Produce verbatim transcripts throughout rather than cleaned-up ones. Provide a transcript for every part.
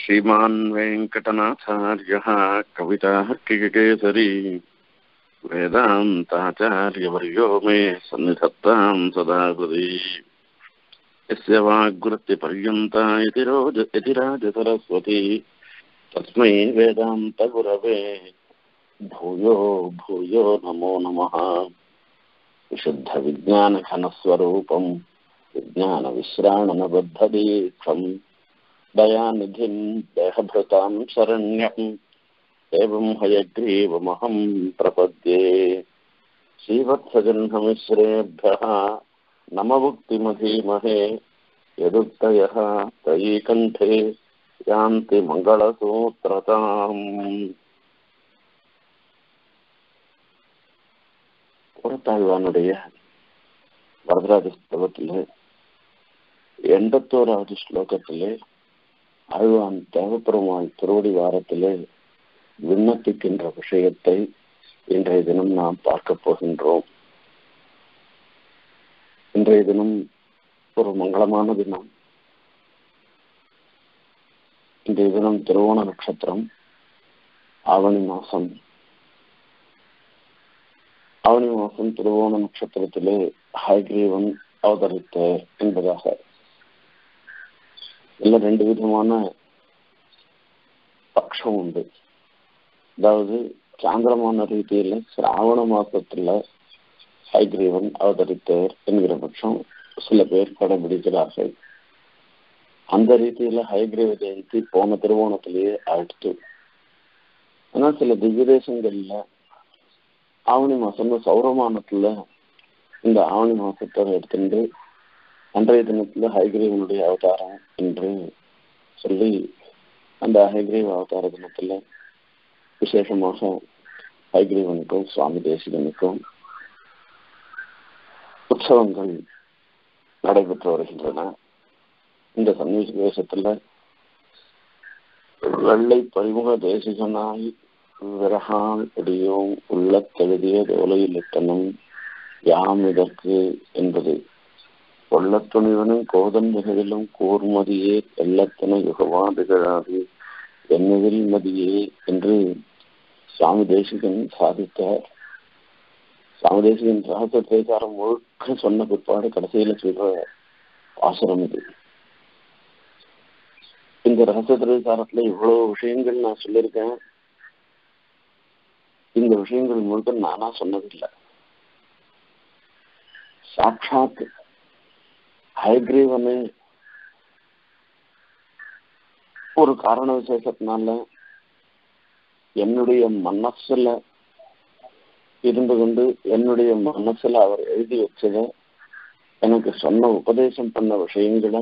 श्रीमान् वेङ्कटनाथार्यः कवितार्किककेसरी वेदान्ताचार्यवर्यो मे सन्निधत्तां सदा हृदि यस्य वाग्वृत्तिपर्यन्ता यतिरोज यतिराजसरस्वती तस्मै वेदान्तगुरवे भूयो भूयो नमो नमः। विशुद्धविज्ञानघनस्वरूपं विज्ञानविश्राणनबद्धदीक्षं दयानिधिं देहभृतां शरण्यं एवं हयग्रीवमहं प्रपद्ये। श्रीवत्सजह्नमिश्रेभ्यः नममुक्तिमधीमहे यदुक्तयः तयि कण्ठे यान्ति मङ्गलसूत्रताम्। புறத்தாழ்வானுடைய வரதராஜ ஸ்தவத்திலே எண்பத்தோராவது ஸ்லோகத்திலே ஆழ்வான் தேவப்பெருமாள் திருவடி வாரத்திலே விண்ணப்பிக்கின்ற விஷயத்தை இன்றைய தினம் நாம் பார்க்க போகின்றோம். இன்றைய தினம் ஒரு மங்களமான தினம். இன்றைய தினம் திருவோண நட்சத்திரம், ஆவணி மாசம். ஆவணி மாசம் திருவோண நட்சத்திரத்திலே ஹயக்ரீவன் அவதரித்த என்பதாக இல்ல ரெண்டு விதமான பட்சம் உண்டு. அதாவது சாந்திரமான ரீதியில சிராவண மாசத்துல ஹயக்ரீவன் அவதரித்தார் என்கிற பட்சம் சில பேர் கடைபிடிக்கிறார்கள். அந்த ரீதியில ஹயக்ரீவ ஜெயந்தி போன திருவோணத்திலேயே ஆயிடுச்சு. ஆனா சில திவ்ய தேசங்கள்ல ஆவணி மாசம் சௌரமானத்துல இந்த ஆவணி மாசத்தை எடுத்துட்டு அன்றைய தினத்துல ஹயக்ரீவனுடைய அவதாரம் என்று சொல்லி அந்த ஹயக்ரீவ அவதார தினத்துல விசேஷமாக ஹயக்ரீவனுக்கும் சுவாமி தேசிகனுக்கும் உற்சவங்கள் நடைபெற்று வருகின்றன. இந்த சன்னிவேசத்துல வெள்ளை பரிமுக தேசிகனாய் விரகால் இடையோம் உள்ள தகுதிய தோலையிலிட்டனும் யாம் இதற்கு என்பது கொள்ளத் துணிவனும் கோதன் மிகவிலும் கூர்மதியே எல்லத்தன யுகவாதிகளாகி என்னதில் மதியே என்று சுவாமி தேசிகன் சாதித்தார். சுவாமி தேசிகன் ரகசிய திரைசாரம் முழுக்க சொன்ன பிற்பாடு கடைசியில சொல்ற ஆசிரம் இது. இந்த ரகசிய திரைசாரத்துல இவ்வளவு விஷயங்கள் நான் சொல்லியிருக்கேன். இந்த விஷயங்கள் முழுக்க நானா சொன்னதில்லை. சாட்சாத் ஹயக்ரீவனு ஒரு காரண விசேஷத்தினால என்னுடைய மனசுல இருந்து கொண்டு என்னுடைய மனசுல அவர் எழுதி வச்சத எனக்கு சொன்ன உபதேசம் பண்ண விஷயங்களை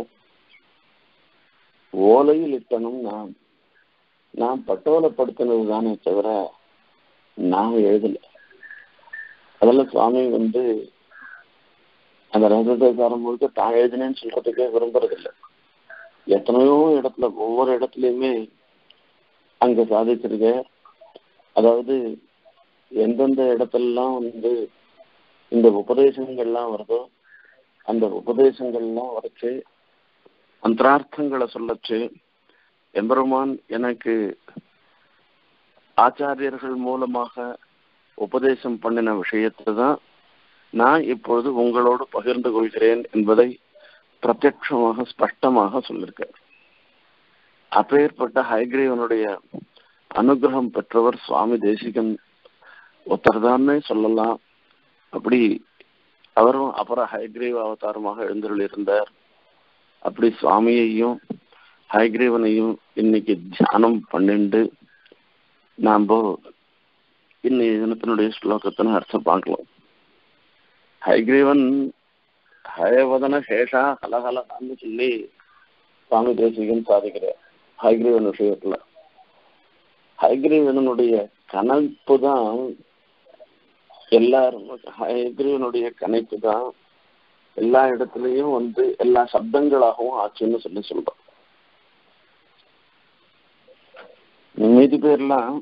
ஓலையில் இட்டனும் நான் நான் பட்டோலப்படுத்தினது தானே தவிர நான் எழுதல. அதெல்லாம் சுவாமி வந்து அந்த ரகசியக்காரம் முழுக்க தான் எழுதினேன்னு சொல்றதுக்கே விரும்புறதில்லை. எத்தனையோ இடத்துல ஒவ்வொரு இடத்துலயுமே அங்க சாதிச்சிருக்க. அதாவது எந்தெந்த இடத்துலலாம் வந்து இந்த உபதேசங்கள்லாம் வருதோ அந்த உபதேசங்கள்லாம் வரைச்சு அந்தரார்த்தங்களை சொல்லச்சு எம்பெருமான் எனக்கு ஆச்சாரியர்கள் மூலமாக உபதேசம் பண்ணின விஷயத்தை தான் நான் இப்பொழுது உங்களோடு பகிர்ந்து கொள்கிறேன் என்பதை பிரத்யட்சமாக ஸ்பஷ்டமாக சொல்லியிருக்கார். அப்பேற்பட்ட ஹயக்ரீவனுடைய அனுகிரகம் பெற்றவர் சுவாமி தேசிகன் ஒருத்தர்தானே சொல்லலாம். அப்படி அவரும் அப்புறம் ஹயக்ரீவ அவதாரமாக எழுந்தருளியிருந்தார். அப்படி சுவாமியையும் ஹயக்ரீவனையும் இன்னைக்கு தியானம் பண்ணிண்டு நாம் இன்னைய தினத்தினுடைய ஸ்லோகத்தின அர்த்தம் பார்க்கலாம். ஹயக்ரீவன் ஹயவதன சேஷா ஹலஹலன்னு சொல்லி சுவாமி தேசிகன் சாதிக்கிறார். ஹயக்ரீவன் விஷயத்துல ஹயக்ரீவனுடைய கணைப்பு தான் எல்லாரும் ஹயக்ரீவனுடைய கணைப்பு தான் எல்லா இடத்துலையும் வந்து எல்லா சப்தங்களாகவும் ஆச்சுன்னு சொல்லி சொல்றோம். மீதி பேர்லாம்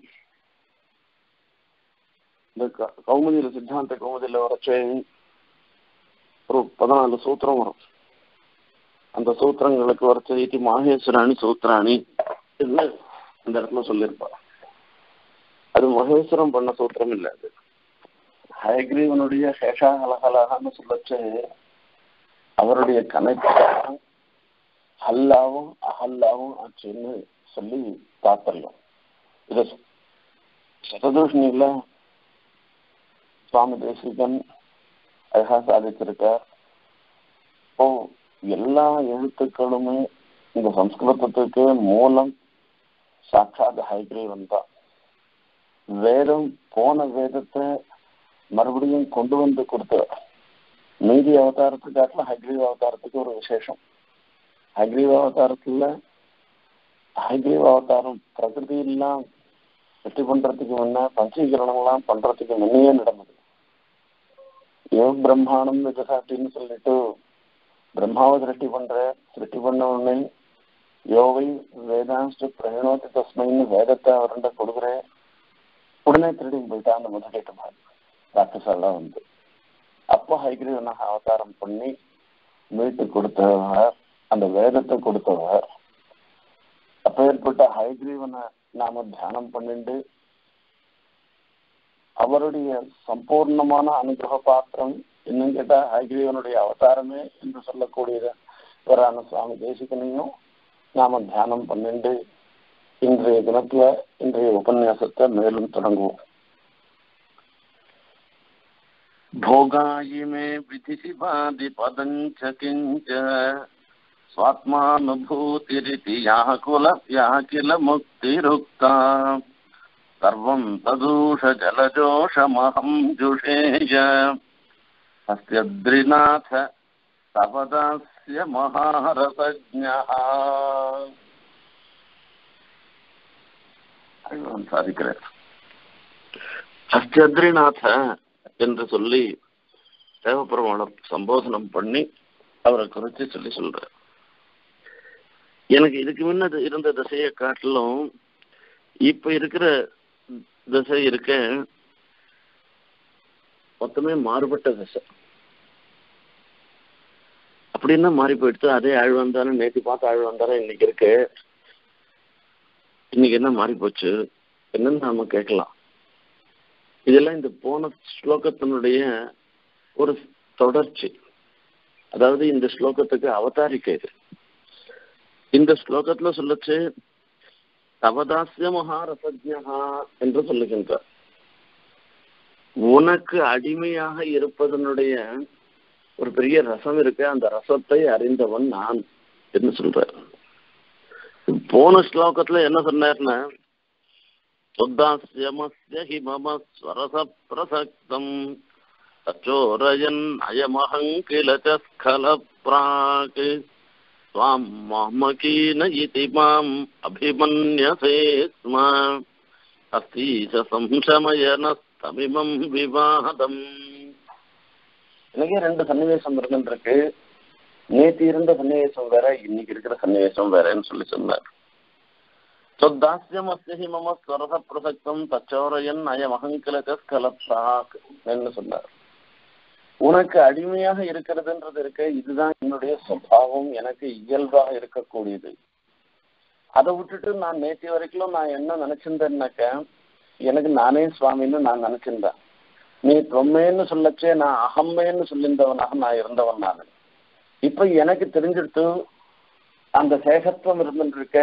இந்த கௌமுதியில சித்தாந்த கௌமுதியில வரைச்சே ஒரு பதினாலு சூத்திரம் வரும். அந்த சூத்திரங்களுக்கு வரைச்ச இதி மாஹேஸ்வராணி சூத்திராணி அந்த இடத்துல சொல்லியிருப்பா. அது மகேஸ்வரம் பண்ண சூத்திரம் இல்லை. அது ஹயக்ரீவனுடைய சேஷா அலகலகான்னு சொல்லச்சு அவருடைய கணக்கு ஹல்லாவும் அஹல்லாவும் ஆச்சுன்னு சொல்லி தாத்தரியம். இத சததூஷணியில சுவாமி தேசிகன் அழகா சாதிச்சிருக்கார். இப்போ எல்லா எழுத்துக்களுமே இந்த சம்ஸ்கிருதத்துக்கு மூலம் சாட்சாத் ஹயக்ரீவன் தான். வேதம் போன வேதத்தை மறுபடியும் கொண்டு வந்து கொடுத்தவர். மீதி அவதாரத்துக்காட்டில ஹயக்ரீவ அவதாரத்துக்கு ஒரு விசேஷம். ஹயக்ரீவ அவதாரத்துல ஹயக்ரீவ அவதாரம் பிரகிருதி எல்லாம் வெற்றி பண்றதுக்கு முன்ன பஞ்சீகரணம்லாம் பண்றதுக்கு முன்னையே நடந்தது. யோக பிரம்மாண்டம் விஜசாட்டின்னு சொல்லிட்டு பிரம்மாவை சிருஷ்டி பண்ற சிருஷ்டி பண்ண உடனே யோவை வேதாಂಶ பிரயணோத்தி தஸ்மைன்னு வேதத்தை அவருண்ட கொடுக்குறேன். உடனே திருடி போயிட்டா அந்த முதலீட்டு மாதிரி ராட்சசெல்லாம் வந்து. அப்போ ஹயக்ரீவனாக அவதாரம் பண்ணி மீட்டு கொடுத்தவர், அந்த வேதத்தை கொடுத்தவர். அப்ப ஏற்பட்ட ஹயக்ரீவனை நாம தியானம் பண்ணிட்டு அவருடைய சம்பூர்ணமான அனுகிரக பாத்திரம் இன்னும் கேட்டா ஹயக்ரீவனுடைய அவதாரமே என்று சொல்லக்கூடியவரான சுவாமி தேசிகனையும் நாம தியானம் பண்ணிட்டு இன்றைய தினத்துல இன்றைய உபன்யாசத்தை மேலும் தொடங்குவோம். भोगायिमे विधिशिवादिपदञ्च किञ्च स्वात्मानुभूतिरिति याः कुल याः किल मुक्तिरुक्ता सर्वं तदूषजलजोषमहं जुषेय अस्त्यद्रिनाथ तपदास्य महारसज्ञः. சாதிக்கிறார். அஸ்தியத்ரிநாத என்று சொல்லி தேவபெருமானம் சம்போதனம் பண்ணி அவரை குறித்து சொல்லி சொல்றார். எனக்கு இதுக்கு முன்னது இருந்த திசையை காட்டிலும் இப்ப இருக்கிற திசை இருக்க மொத்தமே மாறுபட்ட திசை. அப்படின்னா மாறி போயிடுச்சு. அதே ஆழ் வந்தாலும் நேற்று பார்த்து ஆழ் வந்தாலும் இன்னைக்கு இருக்கு. இன்னைக்கு என்ன மாறி போச்சு என்னன்னு நாம கேட்கலாம். இதெல்லாம் இந்த போன ஸ்லோகத்தினுடைய ஒரு தொடர்ச்சி. அதாவது இந்த ஸ்லோகத்துக்கு அவதாரிக்கை இது. இந்த ஸ்லோகத்துல சொல்லச்சு தவதாசிய மகாரசஜா என்று சொல்லுகின்றார். உனக்கு அடிமையாக இருப்பதனுடைய ஒரு பெரிய ரசம் இருக்கு, அந்த ரசத்தை அறிந்தவன் நான் என்று சொல்றார். போன ஸ்லோகத்துல என்ன சொன்னார்னா சுத்தாஸ்யமஸ்ய ஹி மம ஸ்வரச பிரசக்தம் தச்சோரயன் அயமஹங்கில ஸ்கல பிராக் ஸ்வாம் மஹ்மகீன இதி மாம் அபிமன்யசே ஸ்ம அஸ்தீச சம்சமயனஸ்தமிமம் விவாதம். எனக்கு ரெண்டு சன்னிவேசம் இருந்துருக்கு. நேற்று இருந்த சன்னிவேசம் வேற, இன்னைக்கு இருக்கிற சன்னிவேசம் வேறன்னு சொல்லி சொன்னார். சொத்தாஸ்யமஸ்ய மம ஸ்வரச பிரசக்தம் தச்சோரயன் அயமஹங்கிலஸ்கலப்ராக் என்று சொன்னார். உனக்கு அடிமையாக இருக்கிறதுன்றது இருக்க, இதுதான் என்னுடைய சுபாவம், எனக்கு இயல்பாக இருக்கக்கூடியது. அதை விட்டுட்டு நான் நேற்று வரைக்கும் நான் என்ன நினைச்சிருந்தேன்னாக்க எனக்கு நானே சுவாமின்னு நான் நினைச்சிருந்தேன். நீ தொம்மேன்னு சொல்லச்சே நான் அகம்மேன்னு சொல்லியிருந்தவனாக நான் இருந்தவன். நான் இப்ப எனக்கு தெரிஞ்சிடுத்து அந்த சேகத்துவம் இருந்துருக்க.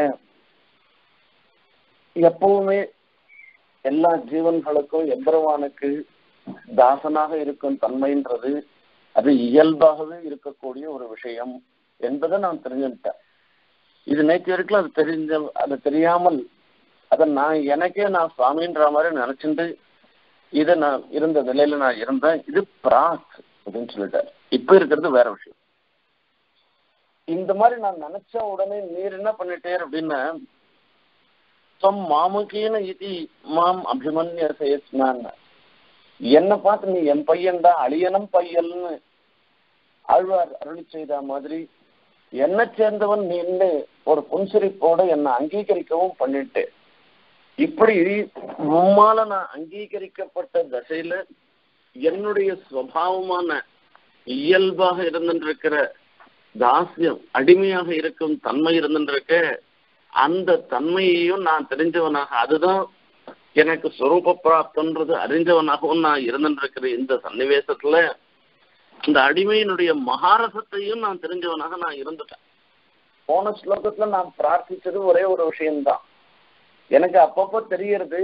எப்பவுமே எல்லா ஜீவன்களுக்கும் எம்பெருமானுக்கு தாசனாக இருக்கும் தன்மைன்றது அது இயல்பாகவே இருக்கக்கூடிய ஒரு விஷயம் என்பதை நான் தெரிஞ்சுட்டேன். இது நேற்று வரைக்கும் அது தெரிஞ்ச அது தெரியாமல் அதை நான் எனக்கே நான் சுவாமின்ற மாதிரி நினைச்சிட்டு இதை நான் இருந்த நிலையில நான் இருந்தேன். இது பிராக் அப்படின்னு சொல்லிட்டேன். இப்ப இருக்கிறது வேற விஷயம். இந்த மாதிரி நான் நினைச்ச உடனே நீர் என்ன பண்ணிட்டே அப்படின்னா சொம் மாமுகீன இது மாம் அபிமன்ய சேஸ்னான், என்னை பார்த்து நீ என் பையன்டா அழியனம் பையல்னு ஆழ்வார் அருளி செய்த மாதிரி என்னை சேர்ந்தவன் நின்று ஒரு புன்சிரிப்போட என்னை அங்கீகரிக்கவும் பண்ணிட்டு, இப்படி உம்மால நான் அங்கீகரிக்கப்பட்ட தசையில என்னுடைய சுவாவமான இயல்பாக இருந்துருக்கிற தாசியம் அடிமையாக இருக்கும் தன்மை இருந்துருக்க அந்த தன்மையையும் நான் தெரிஞ்சவனாக, அதுதான் எனக்கு ஸ்வரூப பிராப்தன்றது அறிஞ்சவனாகவும் நான் இருந்துருக்கிற இந்த சன்னிவேசத்துல அந்த அடிமையினுடைய மகாரசத்தையும் நான் தெரிஞ்சவனாக நான் இருந்துட்டேன். போன ஸ்லோகத்துல நான் பிரார்த்திச்சது ஒரே ஒரு விஷயம்தான். எனக்கு அப்பப்போ தெரியறது,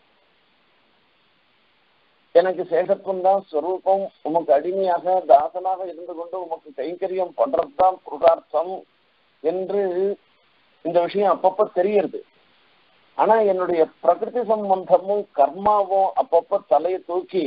எனக்கு சேஷத்துவம் தான் ஸ்வரூபம், உமக்கு அடிமையாக தாசனாக இருந்து கொண்டு உமக்கு கைங்கரியம் பண்றதுதான் புருஷார்த்தம் என்று இந்த விஷயம் அப்பப்போ தெரியறது. ஆனா என்னுடைய பிரகிருதி சம்பந்தமும் கர்மாவும் அப்பப்போ தலையை தூக்கி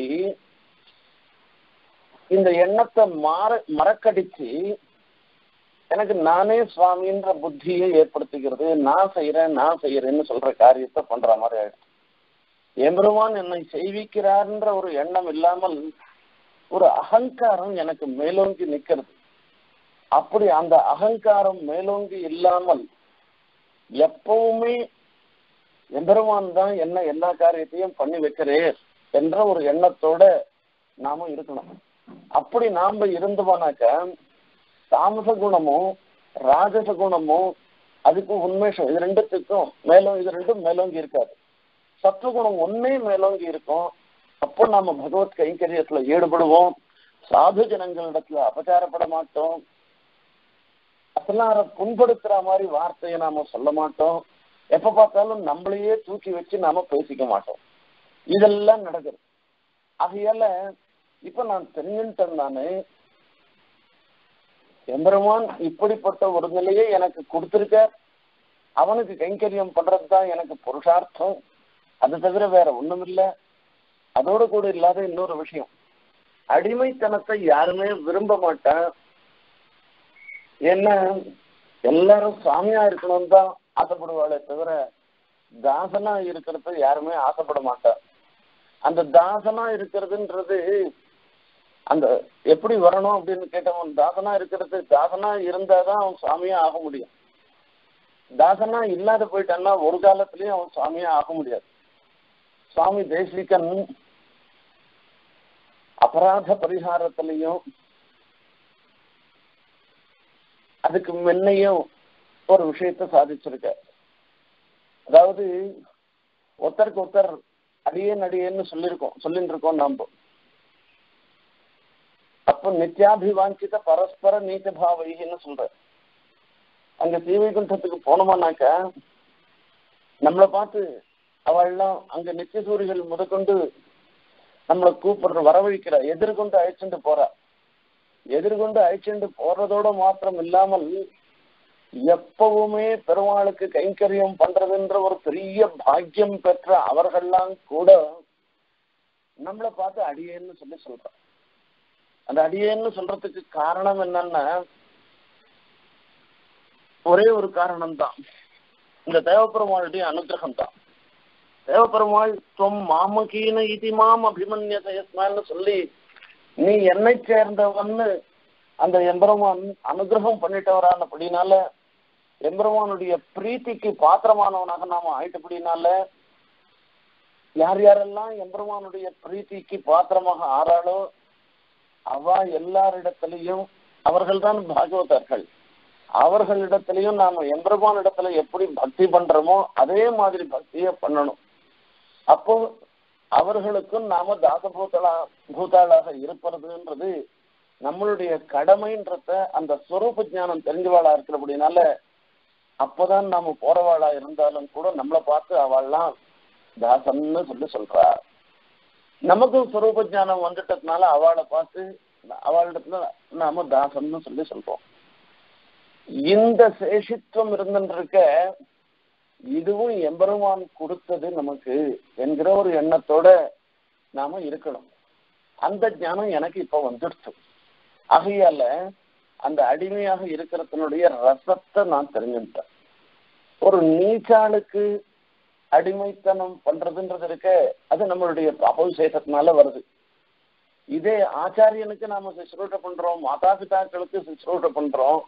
இந்த எண்ணத்தை மாற மறக்கடிச்சு எனக்கு நானே சுவாமின்ற புத்தியை ஏற்படுத்திக்கிறது. நான் செய்யறேன் நான் செய்யறேன்னு சொல்ற காரியத்தை பண்ற மாதிரி ஆயிடுச்சு. எம்பெருமான் என்னை செய்விக்கிறார்ன்ற ஒரு எண்ணம் இல்லாமல் ஒரு அகங்காரம் எனக்கு மேலோங்கி நிக்கிறது. அப்படி அந்த அகங்காரம் மேலோங்கி இல்லாமல் எப்பவுமே எம்பெருமான் தான் என்ன எல்லா காரியத்தையும் பண்ணி வைக்கிறேன் என்ற ஒரு எண்ணத்தோட நாம இருக்கணும். அப்படி நாம இருந்தோம்னாக்க தாமச குணமும் ராஜச குணமும் அதுக்கு உண்மேஷம் இது ரெண்டுத்துக்கும் மேலும் இது ரெண்டும் மேலோங்கி இருக்காது. சத்துவகுணம் ஒன்னே மேலோங்கி இருக்கும். அப்போ நாம பகவத் கைங்கரியத்துல ஈடுபடுவோம். சாது ஜனங்களிடத்துல அபச்சாரப்பட மாட்டோம். அதெல்லாம் புண்படுத்துற மாதிரி வார்த்தையை நாம சொல்ல மாட்டோம். எப்ப பார்த்தாலும் நம்மளையே தூக்கி வச்சு நாம பேசிக்க மாட்டோம். இதெல்லாம் நடக்குது. ஆகையால இப்ப நான் தெரிஞ்சுட்டேன், நானு எம்பெருமான் இப்படிப்பட்ட ஒரு நிலையை எனக்கு கொடுத்திருக்க, அவனுக்கு கைங்கரியம் பண்றதுதான் எனக்கு புருஷார்த்தம், அது தவிர வேற ஒண்ணும் இல்லை. அதோடு கூட இல்லாத இன்னொரு விஷயம், அடிமைத்தனத்தை யாருமே விரும்ப மாட்டேன். ஏன்னா எல்லாரும் சாமியா இருக்கணும் தான் ஆசைப்படுவாளே தவிர தாசனா இருக்கிறது யாருமே ஆசைப்பட மாட்டார். அந்த தாசனா இருக்கிறதுன்றது அந்த எப்படி வரணும் அப்படின்னு கேட்டவன், தாசனா இருக்கிறது தாசனா இருந்தாதான் அவன் சுவாமியா ஆக முடியும். தாசனா இல்லாத போயிட்டான்னா ஒரு காலத்திலயும் அவன் சுவாமியா ஆக முடியாது. சுவாமி தேசிகன் அபராத பரிகாரத்திலையும் அதுக்கு முன்னையும் ஒரு விஷயத்த சாதிச்சிருக்க. அதாவது ஒருத்தருக்கு ஒருத்தர் அடியேன் அடியேன்னு சொல்லியிருக்கோம் சொல்லிட்டு இருக்கோம் நாம. அப்போ நித்யாபிவாஞ்சித பரஸ்பர நீச்ச பாவைன்னு சொல்ற. அங்க ஸ்ரீவைகுண்டத்துக்கு போனோமானாக்க நம்மளை பார்த்து அவள்லாம் அங்க நித்திய சூரிகள் முதற்கொண்டு நம்மளை கூப்பிடுற வரவழிக்கிற, எதிர்கொண்டு அழைச்சுட்டு போறா. எதிர்கொண்டு அழைச்சுட்டு போறதோட மாத்திரம் இல்லாமல் எப்பவுமே பெருமாளுக்கு கைங்கரியம் பண்றதுன்ற ஒரு பெரிய பாக்கியம் பெற்ற அவர்கள்லாம் கூட நம்மளை பார்த்து அடியேன்னு சொல்லி சொல்ற. அந்த அடியேன்னு சொல்றதுக்கு காரணம் என்னன்னா ஒரே ஒரு காரணம் தான், இந்த தேவப்பெருமாளுடைய அனுகிரகம் தான். தேவப்பெருமாள் தொம் மாமகீன இதி மாம் அபிமன்யசயஸ்மான்னு சொல்லி நீ என்னை சேர்ந்தவன்னு அந்த எம்பெருமான் அனுகிரகம் பண்ணிட்டவரான அப்படின்னால, எம்பெருமானுடைய பிரீத்திக்கு பாத்திரமானவனாக நாம ஆயிட்டபடினால, யார் யாரெல்லாம் எம்பெருமானுடைய பிரீத்திக்கு பாத்திரமாக ஆறாளோ அவ எல்லாரிடத்திலையும் அவர்கள் தான் பாகவதர்கள். அவர்களிடத்திலையும் நாம எம்பெருமான் இடத்துல எப்படி பக்தி பண்றோமோ அதே மாதிரி பக்தியை பண்ணணும். அப்போ அவர்களுக்கும் நாம தாசபூதலா பூதாளாக இருப்பதுன்றது நம்மளுடைய கடமைன்றத அந்த ஸ்வரூப ஞானம் தெரிஞ்சவாளா இருக்கிற அப்படின்னால, அப்பதான் நாம போறவாளா இருந்தாலும் கூட நம்மளை பார்த்து அவள்லாம் தாசன்னு சொல்லி சொல்றா. நமக்கும் ஸ்வரூப ஞானம் வந்துட்டதுனால அவளை பார்த்து அவளிடத்துல நாம தாசன்னு சொல்லி சொல்றோம். இந்த சேஷித்துவம் இருந்துருக்க இதுவும் எம்பெருமான் கொடுத்தது நமக்கு என்கிற ஒரு எண்ணத்தோட நாம இருக்கணும். அந்த ஞானம் எனக்கு இப்ப வந்துடுச்சு. ஆகையால அந்த அடிமையாக இருக்கிறதுனுடைய ரசத்தை நான் தெரிஞ்சுட்டேன். ஒரு நீச்சாளுக்கு அடிமைத்தனம் பண்றதுன்றது இருக்க அது நம்மளுடைய அபவிசேஷத்தினால வருது. இதே ஆச்சாரியனுக்கு நாம சிசுரூஷ பண்றோம், மாதா பிதாக்களுக்கு சிசுரூஷ பண்றோம்.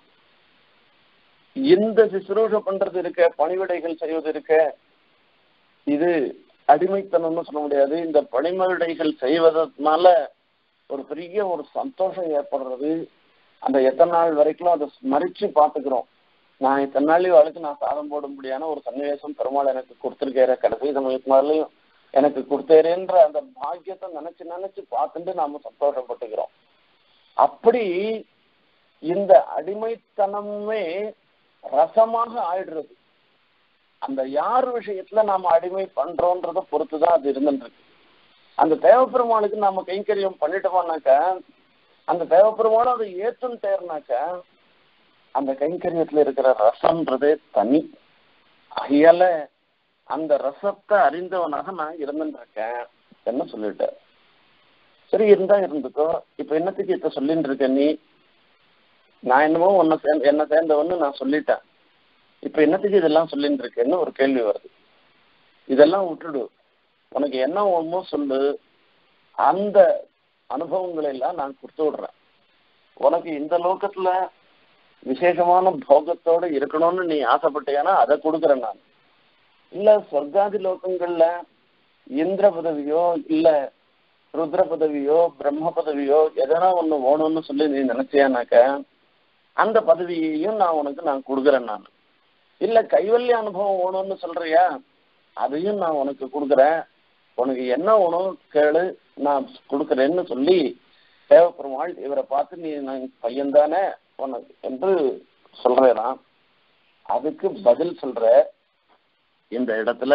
இந்த சிசுரூஷ பண்றது இருக்க, பணிவிடைகள் செய்வது இருக்க, இது அடிமைத்தனம்னு சொல்ல முடியாது. இந்த பணிவிடைகள் செய்வதனால ஒரு பெரிய ஒரு சந்தோஷம் ஏற்படுறது. அந்த எத்தனை நாள் வரைக்கும் அதை ஸ்மரிச்சு பார்த்துக்கிறோம். நான் இத்தனை நாள் அவளுக்கு நான் சாதம் போட முடியாத ஒரு சன்னிவேசம் பெருமாள் எனக்கு கொடுத்துருக்கேற, கடைசி சமயத்தினாலையும் எனக்கு கொடுத்தேரேன்ற அந்த பாக்கியத்தை நினைச்சு நினைச்சு பார்த்துட்டு நாம சந்தோஷப்பட்டுக்கிறோம். அப்படி இந்த அடிமைத்தனமே ரசமாக ஆயிடுறது. அந்த யார் விஷயத்துல நாம அடிமை பண்றோன்றத பொறுத்துதான் அது இருந்துருக்கு. அந்த தேவப்பெருமாளுக்கு நாம கைங்கரியம் பண்ணிட்டோம்னாக்க, அந்த தேவப்பெருமாளும் அதை ஏற்றும் தேர்னாக்க, அந்த கைங்கரியத்துல இருக்கிற ரசம்ன்றதே தனி. அயல அந்த ரசத்தை அறிந்தவனாக நான் இருந்துருக்கேன் என்ன சொல்லிட்டேன். சரி, இருந்தா இருந்துக்கோ. இப்ப என்னத்துக்கு இப்ப சொல்லிட்டு இருக்க நீ? நான் என்னமோ உன்னை சே என்ன சேர்ந்தவன்னு நான் சொல்லிட்டேன். இப்ப என்னத்துக்கு இதெல்லாம் சொல்லிட்டு இருக்கேன்னு ஒரு கேள்வி வருது. இதெல்லாம் விட்டுடு, உனக்கு என்ன ஒண்ணுமோ சொல்லு. அந்த அனுபவங்களை எல்லாம் நான் கொடுத்து விடுறேன். உனக்கு இந்த லோகத்துல விசேஷமான போகத்தோட இருக்கணும்னு நீ ஆசைப்பட்டேன்னா அதை கொடுக்குறேன் நான். இல்ல சொர்க்காதி லோகங்கள்ல இந்திர பதவியோ இல்ல ருத்ர பதவியோ பிரம்ம பதவியோ எதனா ஒண்ணு வேணும்னு சொல்லி நீ நினைச்சியானாக்க அந்த பதவியையும் நான் உனக்கு நான் கொடுக்குறேன் நான். இல்ல கைவல்ய அனுபவம் வேணும்னு சொல்றியா, அதையும் நான் உனக்கு கொடுக்குறேன். உனக்கு என்ன வேணும் கேளு, நான் கொடுக்குறேன்னு சொல்லி தேவப்பெருமாள் இவரை பார்த்து நீ நான் பையன்தானே உனக்கு என்று சொல்றேனா. அதுக்கு பதில் சொல்ற இந்த இடத்துல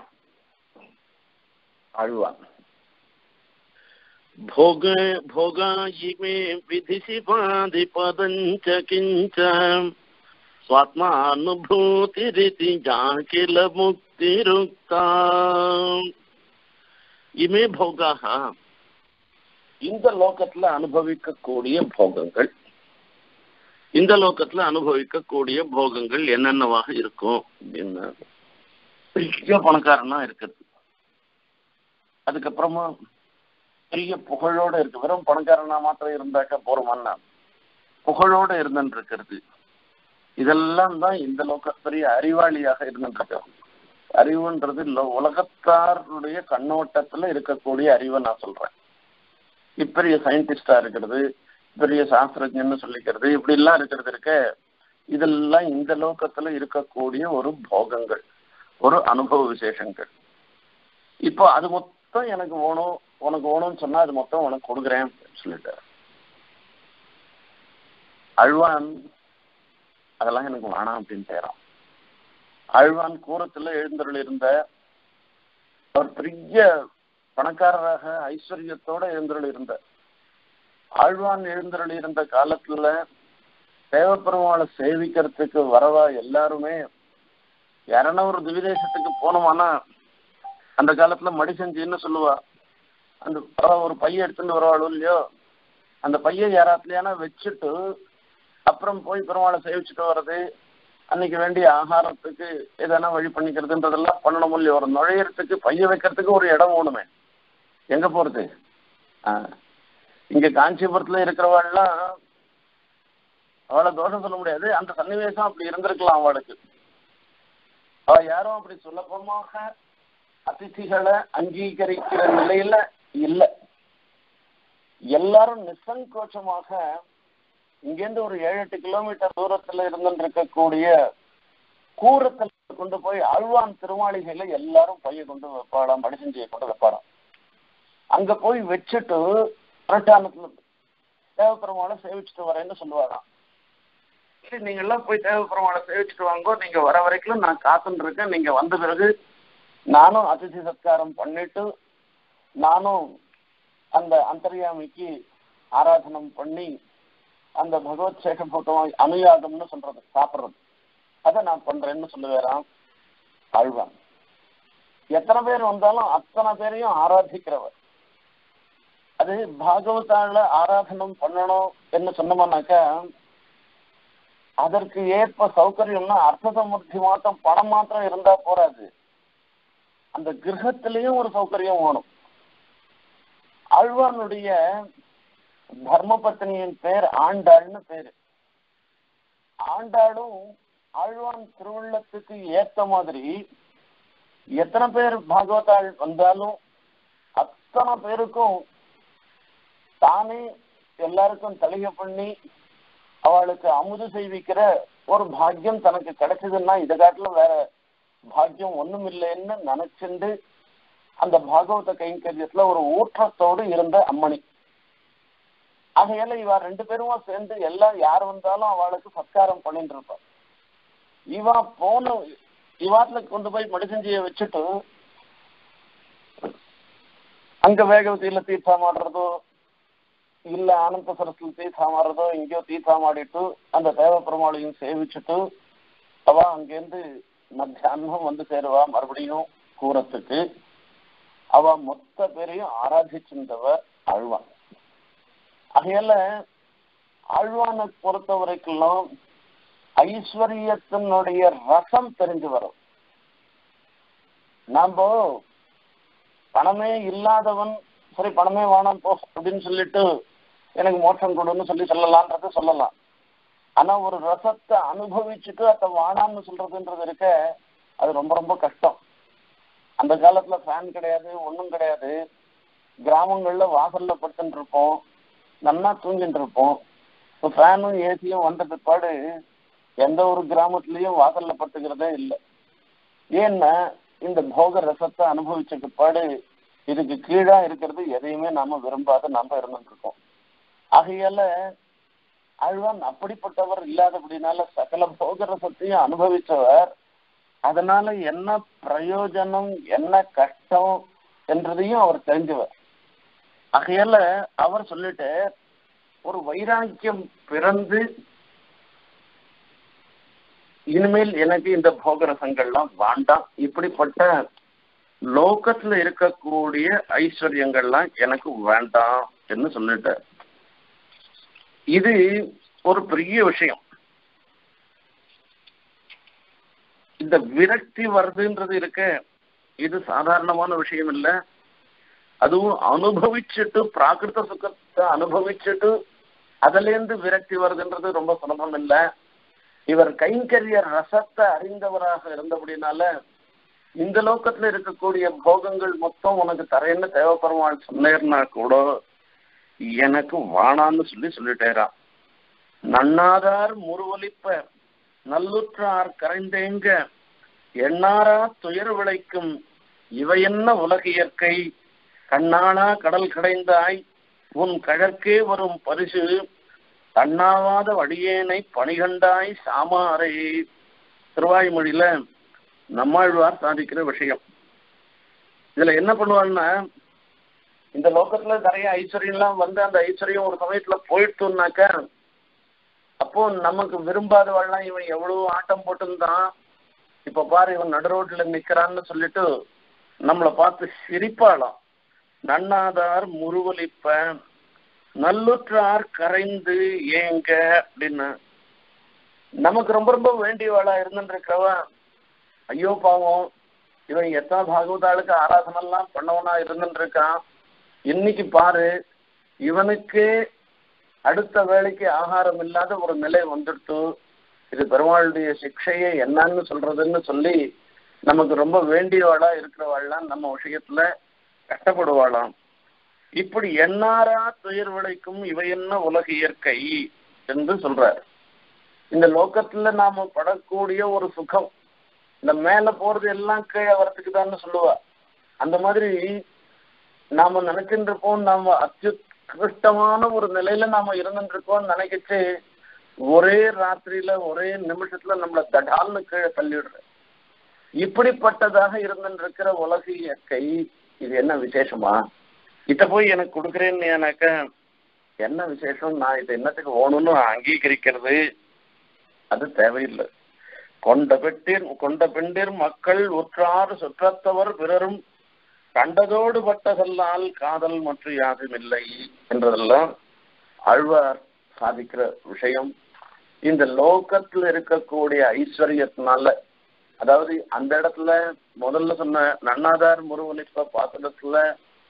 ஆழ்வான். भोग भोगायिमे विधिशिवादि पदञ्च किञ्च स्वात्मानुभूतिरिति जाकिल मुक्तिरुक्ता इमे भोगाः. இந்த லோகத்துல அனுபவிக்கக்கூடிய போகங்கள், இந்த லோகத்துல அனுபவிக்கக்கூடிய போகங்கள் என்னென்னவாக இருக்கும் அப்படின்னா, பெரிய பணக்காரனா இருக்குது, அதுக்கப்புறமா பெரிய புகழோட இருக்கு. வெறும் பணக்காரனா மாத்திரம் இருந்தாக்க போறோம்னா புகழோட இருந்துட்டு இருக்கிறது, இதெல்லாம் தான் இந்த லோக பெரிய அறிவாளியாக இருந்துட்டு இருக்க. அறிவுன்றது உலகத்தாருடைய கண்ணோட்டத்துல இருக்கக்கூடிய அறிவை நான் சொல்றேன். இப்பெரிய சயின்டிஸ்டா இருக்கிறது, பெரிய சாஸ்திரஜன்னு சொல்லிக்கிறது, இப்படி எல்லாம் இருக்கிறது இருக்க, இதெல்லாம் இந்த லோகத்துல இருக்கக்கூடிய ஒரு போகங்கள், ஒரு அனுபவ விசேஷங்கள். இப்போ அது மொத்தம் எனக்கு வேணும், உனக்கு வேணும்னு சொன்னா அது மொத்தம் உனக்கு கொடுக்குறேன் சொல்லிட்டாரு. அழ்வான் அதெல்லாம் எனக்கு வேணாம் அப்படின்னு செய்யறான். அழ்வான் கூரத்துல எழுந்தருள் இருந்த ஒரு பெரிய பணக்காரராக ஐஸ்வர்யத்தோட எழுந்தருள் இருந்த ஆழ்வான் எழுந்தருள் இருந்த காலத்துல தேவப்பெருமாளை சேவிக்கிறதுக்கு வரவா எல்லாருமே யாரன்னா ஒரு திவிதேசத்துக்கு போனோமானா அந்த காலத்துல மடி செஞ்சுன்னு சொல்லுவா. அந்த ஒரு பைய எடுத்துட்டு வரவாளோ இல்லையோ, அந்த பைய யாராத்துலயானா வச்சுட்டு அப்புறம் போய் பெருமாளை சேவிச்சுட்டு வர்றது, அன்னைக்கு வேண்டிய ஆகாரத்துக்கு எதனா வழி பண்ணிக்கிறதுன்றதெல்லாம் பண்ணணும் இல்லையோ. ஒரு நுழையறதுக்கு பைய வைக்கிறதுக்கு ஒரு இடம் வேணுமே, எங்க போறது? ஆஹ் இங்க காஞ்சிபுரத்துல இருக்கிறவாள்லாம் அவளை தோஷம் சொல்ல முடியாது, அந்த சன்னிவேசம் அப்படி இருந்திருக்கலாம் அவளுக்கு. அவ யாரும் அப்படி சுலபமாக அதிதிகளை அங்கீகரிக்கிற நிலையில இல்ல. எல்லாரும் நிசங்கோச்சமாக இங்கேருந்து ஒரு ஏழு எட்டு கிலோமீட்டர் தூரத்துல இருந்துட்டு இருக்கக்கூடிய கூரத்துல கொண்டு போய் ஆழ்வான் திருமாளிகையில எல்லாரும் பைய கொண்டு வைப்பாளாம், படிசஞ்சியை கொண்டு வைப்பாளாம். அங்க போய் வச்சுட்டு பிரட்டானத்துல தேவப்பெருமாளை சேவிச்சுட்டு வரேன்னு சொல்லுவாராம். சரி, நீங்க எல்லாம் போய் தேவப்பெருமாளை சேவிச்சுட்டு வாங்கோ, நீங்க வர வரைக்கும் நான் காத்துன்னு இருக்கேன். நீங்க வந்த பிறகு நானும் அதிதி சத்காரம் பண்ணிட்டு நானும் அந்த அந்தர்யாமிக்கு ஆராதனம் பண்ணி அந்த பகவத் சேஷபூட்டம் அனுயாகம்னு சொல்றது, சாப்பிட்றது, அதை நான் பண்றேன்னு சொல்லுவேறான் ஆழ்வான். எத்தனை பேர் வந்தாலும் அத்தனை பேரையும் ஆராதிக்கிறவர். அது பாகவதால ஆராதனம் பண்ணணும் என்ன சொன்னோம்னாக்கா அதற்கு ஏற்ப சௌகரியம்னா அர்த்த சமுர்த்தி மாத்திரம் பணம் மாத்திரம் இருந்தா போறாது, அந்த கிரகத்திலையும் ஒரு சௌகரியம் வேணும். ஆழ்வானுடைய தர்மபத்னியின் பேர் ஆண்டாள்னு பேரு. ஆண்டாளும் ஆழ்வான் திருவுள்ளத்துக்கு ஏத்த மாதிரி எத்தனை பேர் பாகவதாள் வந்தாலும் அத்தனை பேருக்கும் தானே எல்லாருக்கும் தலிகை பண்ணி அவளுக்கு அமுது செய்விக்கிற ஒரு பாக்கியம் தனக்கு கிடைச்சதுன்னா இதை காட்டுல வேற பாக்கியம் ஒண்ணும் இல்லைன்னு நினைச்சுண்டு அந்த பாகவத கைங்கரியத்துல ஒரு ஊற்றத்தோடு இருந்த அம்மணி. ஆகையால இவ ரெண்டு பேரும் சேர்ந்து எல்லாம் யார் வந்தாலும் அவளுக்கு சத்காரம் பண்ணிட்டு இருப்பாள். இவா போன இவாத்துல கொண்டு போய் மடிசஞ்சியை வச்சுட்டு அங்க வேகவதியில தீர்த்தம் ஆடுறதோ இல்ல ஆனந்த சரஸ்ல தீர்த்தம் ஆடுறதோ எங்கேயோ தீர்த்தம் ஆடிட்டு அந்த தேவ பெருமாளையும் சேவிச்சுட்டு அவ அங்கேருந்து மத்தியானம் வந்து சேருவா மறுபடியும் கூறத்துக்கு. அவ மொத்த பேரையும் ஆராதிச்சிருந்தவ ஆழ்வான். ஆகையால ஆழ்வானை பொறுத்த வரைக்கும் ஐஸ்வர்யத்தினுடைய ரசம் தெரிஞ்சு வரும். நாம பணமே இல்லாதவன் சரி பணமே வேணாம் போ அப்படின்னு சொல்லிட்டு எனக்கு மோட்சம் கொடுன்னு சொல்லி சொல்லலான்றத சொல்லலாம். ஆனா ஒரு ரசத்தை அனுபவிச்சுட்டு அதை வானான்னு சொல்றதுன்றது இருக்க அது ரொம்ப ரொம்ப கஷ்டம். அந்த காலத்துல ஃபேன் கிடையாது, ஒன்றும் கிடையாது. கிராமங்கள்ல வாசல்ல படுத்துட்டு இருப்போம், நல்லா தூங்கிட்டு இருப்போம். இப்போ ஃபேனும் ஏசியும் வந்த பிற்பாடு எந்த ஒரு கிராமத்துலயும் வாசல்ல படுத்துக்கிறதே இல்லை. ஏன்னா இந்த போக ரசத்தை அனுபவிச்ச பிற்பாடு இதுக்கு கீழா இருக்கிறது எதையுமே நாம விரும்பாத நாம இருந்துட்டு இருக்கோம். ஆகையால ஆழ்வான் அப்படிப்பட்டவர் இல்லாதபடினால சகல போக ரசத்தையும் அனுபவிச்சவர். அதனால என்ன பிரயோஜனம் என்ன கஷ்டம் என்றதையும் அவர் தெரிஞ்சவர். ஆகையால அவர் சொல்லிட்டு ஒரு வைராக்கியம் பிறந்து இனிமேல் எனக்கு இந்த போகரசங்கள்லாம் வேண்டாம், இப்படிப்பட்ட லோகத்துல இருக்கக்கூடிய ஐஸ்வர்யங்கள்லாம் எனக்கு வேண்டாம் என்று சொல்லிட்டார். இது ஒரு பெரிய விஷயம். இந்த விரக்தி வருதுன்றது இருக்க இது சாதாரணமான விஷயம் இல்லை. அதுவும் அனுபவிச்சுட்டு பிராகிருத சுகத்தை அனுபவிச்சுட்டு அதுல இருந்து விரக்தி வருதுன்றது ரொம்ப சுலபம் இல்லை. இவர் கைங்கரிய ரசத்தை அறிந்தவராக இருந்தபடினால இந்த லோகத்துல இருக்கக்கூடிய போகங்கள் மொத்தம் உனக்கு தரேன்னு தேவைப்பெருமாள் சொன்னேர்னா கூட எனக்கு வானான்னு சொல்லி சொல்லிட்டேரான். நன்னாதார் முருவலிப்ப நல்லுற்றார் கரைந்தேங்க எண்ணாரா துயர் விளைக்கும் இவை என்ன உலக இயற்கை கண்ணானா கடல் கடைந்தாய் உன் கழற்கே வரும் பரிசு தன்னாவாத வடியேனை பணிகண்டாய் சாமாரை. திருவாய்மொழியில நம்மாழ்வார் சாதிக்கிற விஷயம். இதுல என்ன பண்ணுவாங்கன்னா இந்த லோகத்துல நிறைய ஐஸ்வர்யம்லாம் வந்து அந்த ஐஸ்வர்யம் ஒரு சமயத்துல போயிட்டுனாக்க அப்போ நமக்கு விரும்பாதவெல்லாம் இவன் எவ்வளவு ஆட்டம் போட்டுந்தான், இப்ப பாரு இவன் நடு ரோட்ல நிக்கிறான்னு சொல்லிட்டு நம்மளை பார்த்து சிரிப்பாளாம். நன்னாதார் முருவலிப்ப நல்லுற்றார் கரைந்து ஏங்க அப்படின்னு நமக்கு ரொம்ப ரொம்ப வேண்டியவாளா இருந்துட்டு இருக்கிறவ ஐயோ பாவம் இவன் எத்தனை பாகவதாளுக்கு ஆராதனெல்லாம் பண்ணவனா இருந்துட்டு இருக்கான், இன்னைக்கு பாரு இவனுக்கு அடுத்த வேளைக்கு ஆகாரம் இல்லாத ஒரு நிலை வந்துடுத்து, இது பெருமாளுடைய சிக்ஷையை என்னன்னு சொல்றதுன்னு சொல்லி நமக்கு ரொம்ப வேண்டியவாளா இருக்கிறவாள்லாம் நம்ம விஷயத்துல கஷ்டப்படுவாளாம். இப்படி எண்ணாரா துயர் விளைக்கும் இவை என்ன உலக இயற்கை என்று சொல்றார். இந்த லோகத்துல நாம படக்கூடிய ஒரு சுகம் இந்த மேல போறது எல்லாம் கீழே வரத்துக்குதான்னு சொல்லுவா. அந்த மாதிரி நாம நினைச்சுட்டு இருப்போம், நாம அத்யுத்கிருஷ்டமான ஒரு நிலையில நாம இருந்துட்டு இருக்கோம்னு நினைக்கிட்டு ஒரே ராத்திரியில ஒரே நிமிஷத்துல நம்மள தடால்னு கீழே தள்ளிடுற இப்படிப்பட்டதாக இருந்துட்டு இருக்கிற உலக இயற்கை இது என்ன விசேஷமா? இத போய் எனக்கு கொடுக்குறேன்னு எனக்கு என்ன விசேஷம், நான் இது என்னத்துக்கு ஓணும்னு அங்கீகரிக்கிறது அது தேவையில்லை. கொண்ட பெட்டிர் கொண்ட பெண்டிர் மக்கள் உற்றாறு சுற்றத்தவர் பிறரும் கண்டதோடு பட்டதல்லால் காதல் மற்றும் யாரும் இல்லை என்றதெல்லாம் ஆழ்வார் சாதிக்கிற விஷயம். இந்த லோகத்துல இருக்கக்கூடிய ஐஸ்வர்யத்தினால, அதாவது அந்த இடத்துல முதல்ல சொன்ன நன்னாதார் முருவலிப்ப பாத்திரத்துல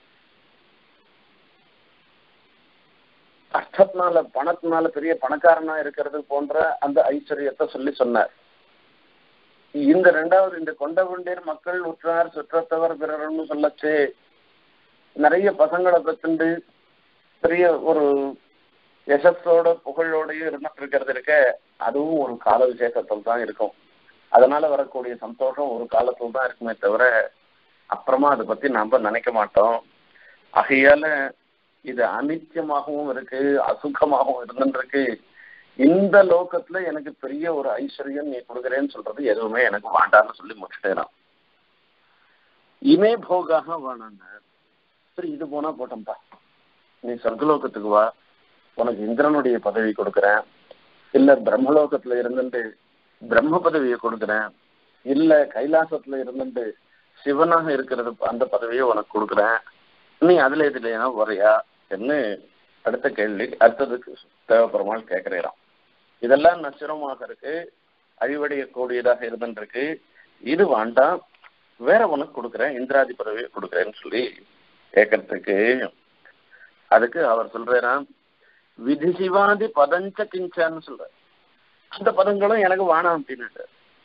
கஷ்டத்தினால பணத்தினால பெரிய பணக்காரனா இருக்கிறது போன்ற அந்த ஐஸ்வர்யத்தை சொல்லி சொன்னார். இந்த ரெண்டாவது இந்த கொண்ட கொண்டேர் மக்கள் உற்றார் சுற்றத்தவர் பிறர்னு சொல்லச்சு நிறைய பசங்களை பெற்றுண்டு பெரிய ஒரு யசஸோட புகழோடையும் இருந்துட்டு இருக்கிறது இருக்க அதுவும் ஒரு கால விசேஷத்தில் தான் இருக்கும். அதனால வரக்கூடிய சந்தோஷம் ஒரு காலத்துல தான் இருக்குமே தவிர அப்புறமா அதை பத்தி நாம நினைக்க மாட்டோம். ஆகையால இது அனித்தியமாகவும் இருக்கு, அசுகமாகவும் இருந்துருக்கு. இந்த லோகத்துல எனக்கு பெரிய ஒரு ஐஸ்வர்யம் நீ கொடுக்குறேன்னு சொல்றது எதுவுமே எனக்கு வேண்டான்னு சொல்லி முடிச்சுட்டேன். இமே போகாக வேணாங்க. சரி, இது போனா போட்டோம்பா, நீ சொர்க்கலோகத்துக்கு வா, உனக்கு இந்திரனுடைய பதவி கொடுக்குறேன், இல்ல பிரம்மலோகத்துல இருந்துட்டு பிரம்ம பதவியை கொடுக்குறேன், இல்ல கைலாசத்துல இருந்துட்டு சிவனாக இருக்கிறது அந்த பதவியை உனக்கு கொடுக்குறேன், நீ அதுல இதுல வரையா என்ன அடுத்த கேள்வி அடுத்ததுக்கு தேவைப்படுமாள் கேட்கிறேன். இதெல்லாம் நச்சுரமாக இருக்கு, அழிவடையக்கூடியதாக இருந்துருக்கு, இது வேண்டாம், வேற உனக்கு கொடுக்குறேன், இந்திராதி பதவியை கொடுக்குறேன்னு சொல்லி கேட்கறதுக்கு அதுக்கு அவர் சொல்றா, விதி சிவாதி பதஞ்ச கிஞ்சான்னு சொல்ற, அந்த பதங்களும் எனக்கு வேணாம் அப்படின்னுட்டு.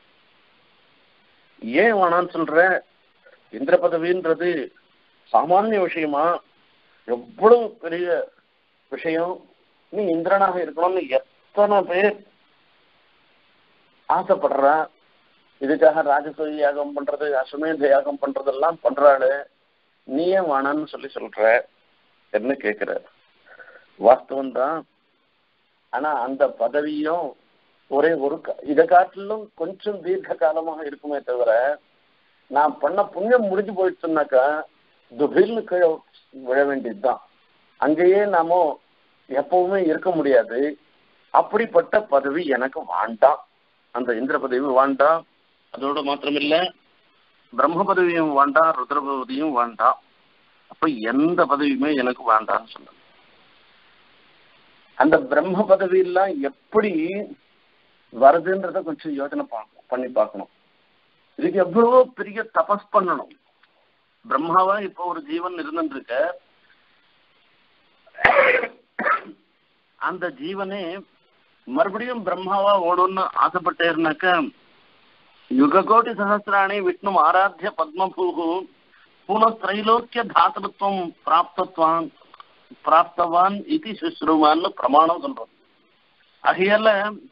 ஏன் வேணான்னு சொல்ற? இந்திர பதவின்றது சாமானிய விஷயமா? எவ்வளவு பெரிய விஷயம், நீ இந்திரனாக இருக்கணும்னு எத்தனை பேர் ஆசைப்படுறா. இதுக்காக ராஜசூய யாகம் பண்றது, அஸ்வமேத யாகம் பண்றதெல்லாம் பண்றாளு, நீ ஏன் வேணான்னு சொல்லி சொல்ற என்ன கேட்கிற? வாஸ்தவம் தான். ஆனா அந்த பதவியும் ஒரே ஒரு இதை காட்டிலும் கொஞ்சம் தீர்க்க காலமாக இருக்குமே தவிர நான் பண்ண புண்ணியம் முடிஞ்சு போயிடுச்சுன்னாக்கா துபில்னு கீழே விழ வேண்டியதுதான். அங்கேயே நாம எப்பவுமே இருக்க முடியாது. அப்படிப்பட்ட பதவி எனக்கு வேண்டாம், அந்த இந்திர பதவி வேண்டாம். அதோட மாத்திரமில்ல, பிரம்ம பதவியும் வேண்டாம், ருத்ர பதவியும் வேண்டாம். அப்ப எந்த பதவியுமே எனக்கு வேண்டாம்னு சொன்ன. அந்த பிரம்ம பதவி எல்லாம் எப்படி வருதுன்றத கொஞ்சம் யோசனை பண்ணி பார்க்கணும். இதுக்கு எவ்வளவோ பெரிய தபஸ் பண்ணணும். பிரம்மாவா இப்போ ஒரு ஜீவன் இருந்துருக்க, அந்த ஜீவனே மறுபடியும் பிரம்மாவா ஓடும்னு ஆசைப்பட்டேருனாக்க யுககோட்டி சகசிராணி விஷ்ணு ஆராத்திய பத்மபூகு புனஸ்திரைலோக்கிய தாசகத்துவம் பிராப்தத்வான் பிராப்தவான் இது சுஸ்ருவான்னு பிரமாணம் சொல்றோம். ஆகையால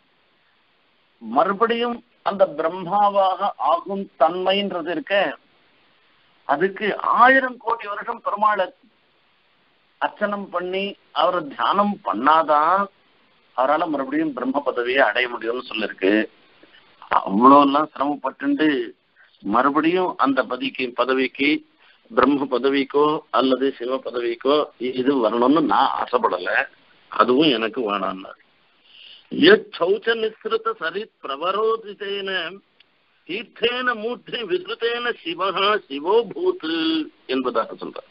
மறுபடியும் அந்த பிரம்மாவாக ஆகும் தன்மைன்றது இருக்க, அதுக்கு ஆயிரம் கோடி வருஷம் பெருமாளை அர்ச்சனம் பண்ணி அவரை தியானம் பண்ணாதான் அவரால் மறுபடியும் பிரம்ம பதவியை அடைய முடியும்னு சொல்லிருக்கு. அவ்வளோ எல்லாம் சிரமப்பட்டு மறுபடியும் அந்த பதிக்கு பதவிக்கு பிரம்ம பதவிக்கோ அல்லது சிவ பதவிக்கோ இது வரணும்னு நான் ஆசைப்படலை. அதுவும் எனக்கு வேணான்னாரு. யௌச்ச நிஸ்ருத சரித் பிரவரோதிதேன தீர்த்தேன மூர்த்தி விஸ்ருதேன சிவஹா சிவோ பூத் என்பதாக சொல்ற.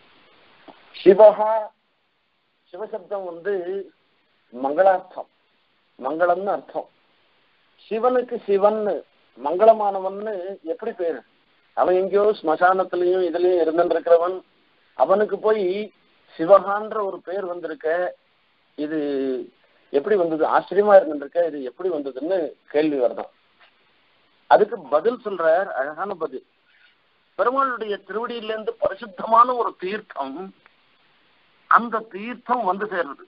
சிவஹா சிவசப்தம் வந்து மங்களார்த்தம், மங்களம்னு அர்த்தம். சிவனுக்கு சிவன் மங்களமானவன்னு எப்படி பேரு? அவன் எங்கேயோ ஸ்மசானத்திலையும் இதுலயும் இருந்துட்டு இருக்கிறவன், அவனுக்கு போய் சிவகான்ற ஒரு பேர் வந்திருக்க, இது எப்படி வந்தது? ஆச்சரியமா இருந்துருக்க, இது எப்படி வந்ததுன்னு கேள்வி வருதான். அதுக்கு பதில் சொல்றார், அழகான பதில். பெருமாளுடைய திருவடியிலிருந்து பரிசுத்தமான ஒரு தீர்த்தம், அந்த தீர்த்தம் வந்து சேர்றது.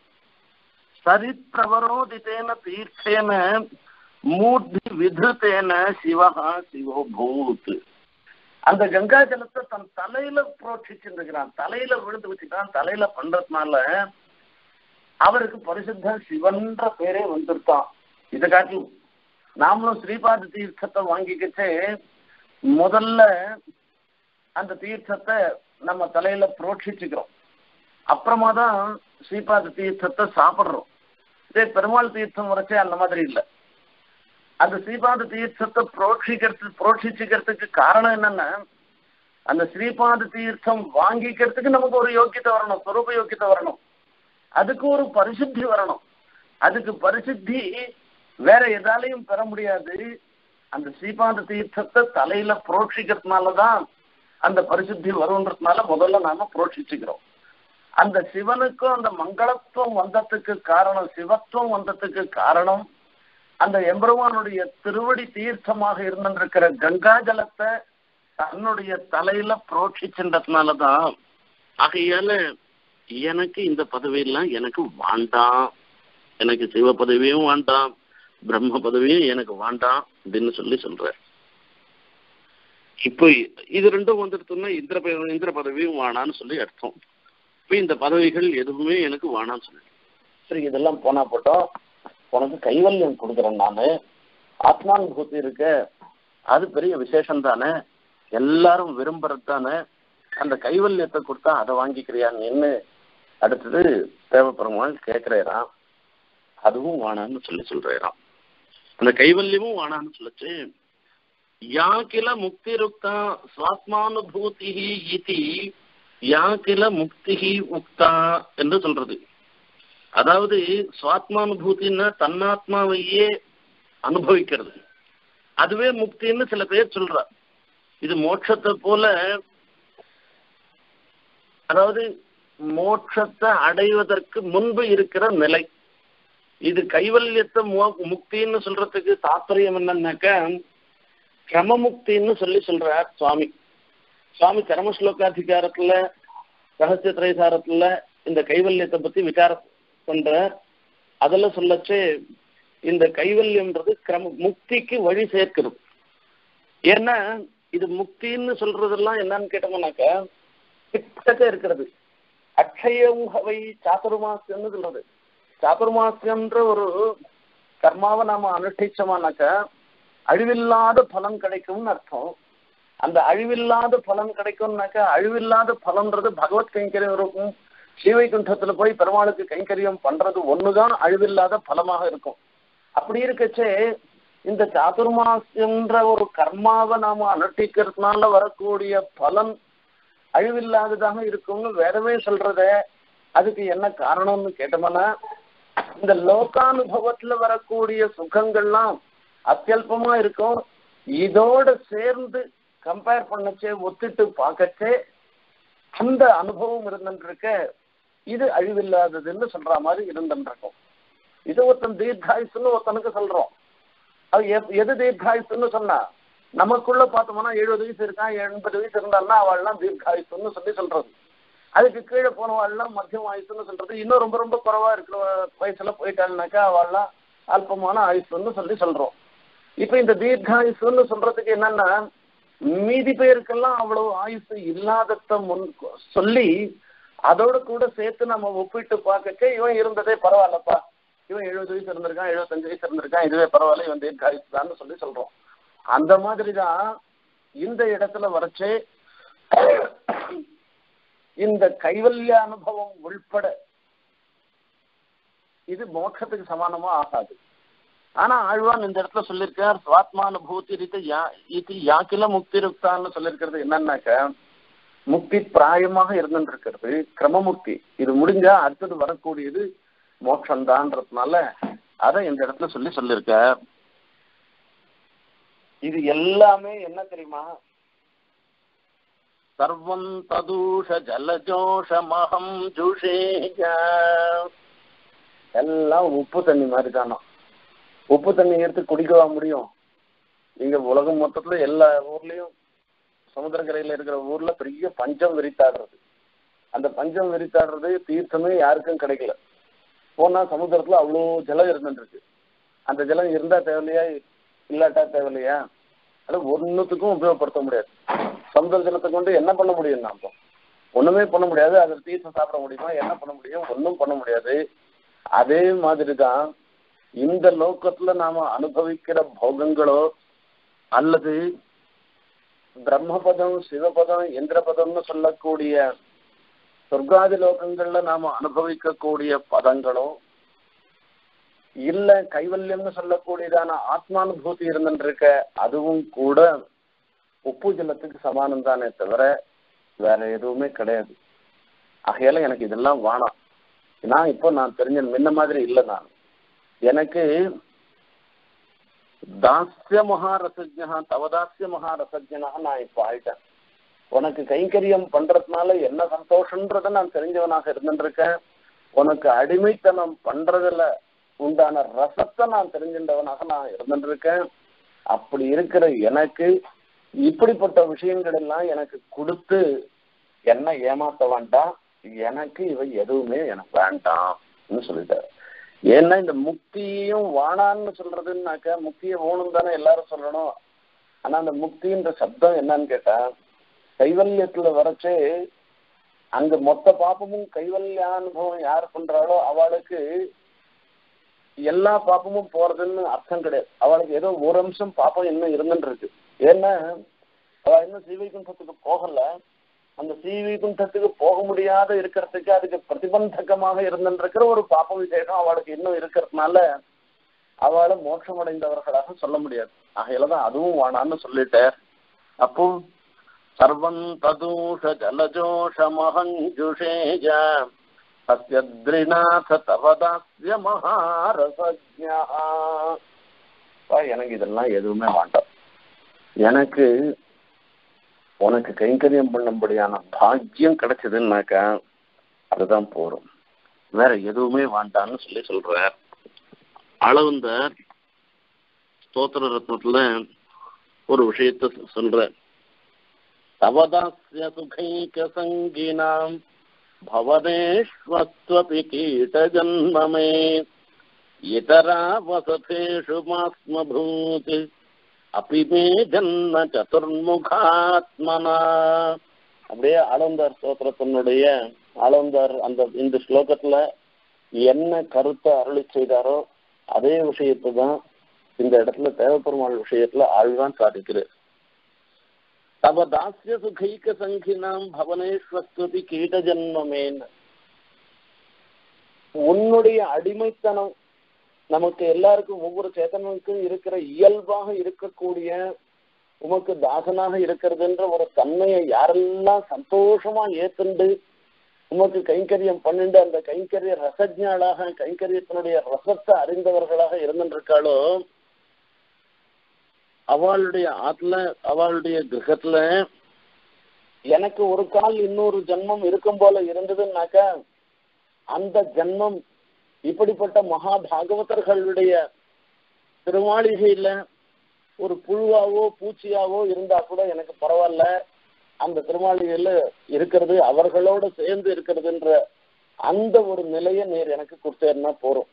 சரித்ரவரோதித்தேன தீர்த்தேன மூர்த்தி விதுத்தேன சிவஹா சிவோ பூத். அந்த கங்கா ஜலத்தை தன் தலையில புரோட்சிச்சிருக்கிறான், தலையில விழுந்து வச்சுட்டான். தலையில பண்றதுனால அவருக்கு பரிசுத்த சிவன்ற பேரே வந்துருக்கான். இதை காட்டி நாமளும் ஸ்ரீபாத தீர்த்தத்தை வாங்கிக்கிட்டு முதல்ல அந்த தீர்த்தத்தை நம்ம தலையில புரோட்சிச்சுக்கிறோம், அப்புறமா தான் ஸ்ரீபாத தீர்த்தத்தை சாப்பிட்றோம். இதே பெருமாள் தீர்த்தம் வரைச்சே அந்த மாதிரி இல்லை. அந்த ஸ்ரீபாத தீர்த்தத்தை புரோட்சிக்கிறது புரோட்சிச்சுக்கிறதுக்கு காரணம் என்னன்னா, அந்த ஸ்ரீபாத தீர்த்தம் வாங்கிக்கிறதுக்கு நமக்கு ஒரு யோக்கியத்தை வரணும், ஸ்வரூப யோக்கியத்தை வரணும், அதுக்கு ஒரு பரிசுத்தி வரணும். அதுக்கு பரிசுத்தி வேற எதாலையும் பெற முடியாது. அந்த ஸ்ரீபாத தீர்த்தத்தை தலையில புரோட்சிக்கிறதுனாலதான் அந்த பரிசுத்தி வரும்ன்றதுனால முதல்ல நாம புரோட்சிச்சுக்கிறோம். அந்த சிவனுக்கும் அந்த மங்களத்துவம் வந்ததுக்கு காரணம், சிவத்துவம் வந்ததுக்கு காரணம் அந்த எம்பெருமானுடைய திருவடி தீர்த்தமாக இருந்திருக்கிற கங்கா ஜலத்தை தன்னுடைய தலையில புரோட்சிச்சுன்றதுனாலதான். ஆகையால எனக்கு இந்த பதவியெல்லாம் எனக்கு வேண்டாம் எனக்கு சிவ பதவியும் வேண்டாம், பிரம்ம பதவியும் எனக்கு வேண்டாம் அப்படின்னு சொல்லி சொல்ற. இப்போ இது ரெண்டும் வந்துடுத்துன்னா இந்திர இந்திர பதவியும் வேணான்னு சொல்லி அர்த்தம். இப்போ இந்த பதவிகள் எதுவுமே எனக்கு வேணான்னு சொல்லி, சரி இதெல்லாம் போனா போட்டோம், உனக்கு கைவல்யம் கொடுக்குறேன் நானு, ஆத்மானுபூதி இருக்க, அது பெரிய விசேஷம் தானே, எல்லாரும் விரும்புறது தானே, அந்த கைவல்யத்தை கொடுத்தா அதை வாங்கிக்கிறியான்னு அடுத்தது தேவப்பெருமாள் கேட்கிறேராம். அதுவும் வானான்னு சொல்லி சொல்றாராம். அந்த கைவல்யமும் வானான்னு சொல்லிச்சு. யா கில முக்தி ருக்தா சுவாத்மானுபூதி இதி யா கில முக்தி உக்தா என்று சொல்றது. அதாவது சுவாத்மானுபூத்தின்னா தன்னாத்மாவையே அனுபவிக்கிறது, அதுவே முக்தின்னு சில பேர் சொல்ற. இது மோட்சத்தை போல, அதாவது மோட்சத்தை அடைவதற்கு முன்பு இருக்கிற நிலை. இது கைவல்யத்தை முக்தின்னு சொல்றதுக்கு தாற்பயம் என்னன்னாக்க கிரமமுக்தின்னு சொல்லி சொல்றார் சுவாமி. சுவாமி கர்மஸ்லோகாதிகாரத்துல ரகசிய திரைசாரத்துல இந்த கைவல்யத்தை பத்தி விசாரம் பண்ற. அதுல சொல்லச்சு இந்த கைவல்யம்ன்றது கிரம முக்திக்கு வழி சேர்க்கிறது. ஏன்னா இது முக்தின்னு சொல்றதெல்லாம் என்னன்னு கேட்டோம்னாக்கா கிட்டக்க இருக்கிறது. அக்ஷயம் ஹவை சாதுர்மாசியம்னு சொல்றது. சாதுர்மாசியம்ன்ற ஒரு கர்மாவை நாம அனுஷ்டிச்சோமானாக்கா அழிவில்லாத பலன் கிடைக்கும்னு அர்த்தம். அந்த அழிவில்லாத பலன் கிடைக்கும்னாக்கா அழிவில்லாத பலன்றது பகவத் கைங்கரியம் இருக்கும். ஸ்ரீவைகுண்டத்துல போய் பெருமாளுக்கு கைங்கரியம் பண்றது ஒண்ணுதான் அழிவில்லாத பலமாக இருக்கும். அப்படி இருக்கச்சே இந்த சாதுர்மாசியம்ன்ற ஒரு கர்மாவை நாம அனுஷ்டிக்கிறதுனால வரக்கூடிய பலன் அழிவில்லாததாக இருக்கும்னு வேறவே சொல்றத. அதுக்கு என்ன காரணம்னு கேட்டோம்னா இந்த லோகானுபவத்துல வரக்கூடிய சுகங்கள்லாம் அத்தியல்பமா இருக்கும். இதோட சேர்ந்து கம்பேர் பண்ணச்சே ஒத்துட்டு பார்க்கச்சே அந்த அனுபவம் இருந்துருக்க இது அழிவில்லாததுன்னு சொல்ற மாதிரி இருந்துருக்கும். இது ஒருத்தன் தீர்காயுசுன்னு ஒருத்தனுக்கு சொல்றோம். அது எது தீர்காயுசுன்னு சொன்னா நமக்குள்ள பார்த்தோம்னா எழுபது வயசு இருக்கான், எண்பது வயசு இருந்தால்னா அவள்லாம் தீர்காயுசுன்னு சொல்லி சொல்றது. அதுக்கு கீழே போனவாள்லாம் மத்தியம் ஆயுசுன்னு சொல்றது. இன்னும் ரொம்ப ரொம்ப குறைவா இருக்கிற வயசுல போயிட்டாள்னாக்கா அவள்லாம் அல்பமான ஆயுசுன்னு சொல்லி சொல்றோம். இப்ப இந்த தீர்காயுசுன்னு சொல்றதுக்கு என்னன்னா மீதி பேருக்கெல்லாம் அவ்வளவு ஆயுசு இல்லாதத முன் சொல்லி அதோட கூட சேர்த்து நம்ம ஒப்பிட்டு பார்க்க இவன் இருந்ததே பரவாயில்லப்பா, இவன் எழுபது வயசு இருந்திருக்கான், எழுபத்தஞ்சு வயசு இருந்திருக்கான், இதுவே பரவாயில்ல, இவன் தீர்காயுசு தான் சொல்லி சொல்றோம். அந்த மாதிரிதான் இந்த இடத்துல வரைச்சே இந்த கைவல்ய அனுபவம் உள்பட இது மோட்சத்துக்கு சமானமா ஆகாது. ஆனா ஆழ்வான் இந்த இடத்துல சொல்லியிருக்கார் சுவாத்மானுபூதி இது யாக்கில முக்தி ருக்தான்னு சொல்லியிருக்கிறது. என்னன்னாக்க முக்தி பிராயமாக இருந்துட்டு இருக்கிறது கிரமமுக்தி. இது முடிஞ்சா அடுத்தது வரக்கூடியது மோட்சம்தான்றதுனால அதை இந்த இடத்துல சொல்லி சொல்லியிருக்க. இது எல்லாமே என்ன தெரியுமா, சர்வம் ததூஷ ஜலஜோஷமஹம் ஜுஷேய, எல்லாம் உப்பு தண்ணி மாதிரி தானோ. உப்பு தண்ணி எடுத்து குடிக்கவா முடியும்? நீங்க உலகம் மொத்தத்துல எல்லா ஊர்லயும் சமுத்திரக்கரையில இருக்கிற ஊர்ல பெரிய பஞ்சம் விரித்தாடுறது. அந்த பஞ்சம் விரித்தாடுறது தீர்த்தமே யாருக்கும் கிடைக்கல. போனா சமுத்திரத்துல அவ்வளோ ஜலம் இருந்துருக்கு. அந்த ஜலம் இருந்தா தேவையில்லையா, இல்லாட்டா தேவையில்லையா? அது ஒன்னுத்துக்கும் உபயோகப்படுத்த முடியாது. சமுதிர ஜலத்தை கொண்டு என்ன பண்ண முடியும்? நாம ஒண்ணுமே பண்ண முடியாது. அதில் தீர்த்தம் சாப்பிட முடியுமா? என்ன பண்ண முடியும்? ஒன்றும் பண்ண முடியாது. அதே மாதிரிதான் இந்த லோகத்துல நாம அனுபவிக்கிற போகங்களோ அல்லது பிரம்மபதம், சிவபதம், இந்திரபதம்னு சொல்லக்கூடிய சொர்க்காதி லோகங்கள்ல நாம அனுபவிக்கக்கூடிய பதங்களோ இல்ல கைவல்யம்னு சொல்லக்கூடியதான ஆத்மானுபூதி இருந்துருக்க அதுவும் கூட உப்பு ஜலத்துக்கு சமானம் தானே தவிர வேற எதுவுமே கிடையாது. ஆகையால எனக்கு இதெல்லாம் வேணாம். நான் இப்போ நான் தெரிஞ்ச முன்ன மாதிரி இல்லை. நான் எனக்கு தாஸ்ய மகாரசஜா தவதாஸ்ய மகாரசஜனா நான் இப்போ ஆயிட்டேன். உனக்கு கைங்கரியம் பண்றதுனால என்ன சந்தோஷன்றத நான் தெரிஞ்சவனாக இருந்துருக்கேன். உனக்கு அடிமைத்தனம் பண்றதுல உண்டான ரசத்தை நான் தெரிஞ்சின்றவனாக நான் இருந்துருக்கேன். அப்படி இருக்கிற எனக்கு இப்படிப்பட்ட விஷயங்கள் எல்லாம் எனக்கு கொடுத்து என்ன ஏமாத்த வேண்டாம். எனக்கு இவை எதுவுமே எனக்கு வேண்டாம்னு சொல்லிட்டாரு. ஏன்னா இந்த முக்தியும் வானான்னு சொல்றதுன்னாக்க முக்தியை ஓணும் தானே எல்லாரும் சொல்லணும். ஆனா அந்த முக்தின்ற சப்தம் என்னன்னு கேட்டா கைவல்யத்துல வரைச்சு அங்க மொத்த பாப்பமும் கைவல்யானுபவம் யார் பண்றாளோ அவளுக்கு எல்லா பாப்பமும் போறதுன்னு அர்த்தம் கிடையாது. அவளுக்கு ஏதோ ஒரு அம்சம் பாப்பம் இன்னும் இருந்துட்டு இருக்கு. ஏன்னா அவ இன்னும் ஸ்ரீவைகுண்டத்துக்கு போகல. அந்த ஸ்ரீவைகுண்டத்துக்கு போக முடியாத இருக்கிறதுக்கு அதுக்கு பிரதிபந்தகமாக இருந்துருக்கிற ஒரு பாப்ப விசேஷம் அவளுக்கு இன்னும் இருக்கிறதுனால அவளை மோட்சம் அடைந்தவர்களாக சொல்ல முடியாது. ஆகையிலதான் அதுவும் வானான்னு சொல்லிட்டார். அப்போ சர்வம் ததூஷ ஜலஜோஷ மஹஞ்சுஷேஜ சத்யத்ரிநாத தவதாஸ்ய மகாரசஜ்ஞா. எனக்கு இதெல்லாம் எதுவுமே வேண்டாம். எனக்கு உனக்கு கைங்கரியம் பண்ணும்படியான பாக்கியம் கிடைச்சதுன்னாக்கா அதுதான் போறோம், வேற எதுவுமே வேண்டான்னு சொல்லி சொல்றார். அளவுந்த ஸ்தோத்திர ரத்னத்துல ஒரு விஷயத்த சொல்ற. தவதாஸ்ய சுகைக சங்கினாம் பவனேஷ்வத்வபி கீட ஜன்மமே இதரா வசதேஷு மாஸ்மபூத் அபிமே ஜன்ம சதுர்முகாத்மனா. அப்படியே ஆளவந்தார் ஸ்தோத்திரத்தினுடைய ஆளவந்தார் அந்த இந்த ஸ்லோகத்துல என்ன கருத்தை அருளி செய்தாரோ அதே விஷயத்தை தான் இந்த இடத்துல தேவப்பெருமாள் விஷயத்துல ஆழ்வான் சாதிக்கிறார். தவ தாஸ்ய சுகைக சங்கினாம் பவனேஸ்வஸ்வபி கீட ஜன்மமேன். உன்னுடைய அடிமைத்தனம் நமக்கு எல்லாருக்கும் ஒவ்வொரு சேத்தனுக்கும் இருக்கிற இயல்பாக இருக்கக்கூடிய உமக்கு தாசனாக இருக்கிறதுன்ற ஒரு தன்மையை யாரெல்லாம் சந்தோஷமா ஏத்துண்டு உமக்கு கைங்கரியம் பண்ணிண்டு அந்த கைங்கரிய ரசஜாளாக கைங்கரியத்தினுடைய ரசத்தை அறிந்தவர்களாக இருந்துருக்காளோ அவளுடைய ஆத்துல அவளுடைய கிரகத்துல எனக்கு ஒரு கால் இன்னொரு ஜென்மம் இருக்கும் போல இருந்ததுன்னாக்கா அந்த ஜென்மம் இப்படிப்பட்ட மகா பாகவதர்களுடைய திருமாளிகையில ஒரு புழுவாவோ பூச்சியாவோ இருந்தா கூட எனக்கு பரவாயில்ல. அந்த திருமாளிகையில இருக்கிறது அவர்களோட சேர்ந்து இருக்கிறதுன்ற அந்த ஒரு நிலையை நேர் எனக்கு கொடுத்தேன்னா போறோம்.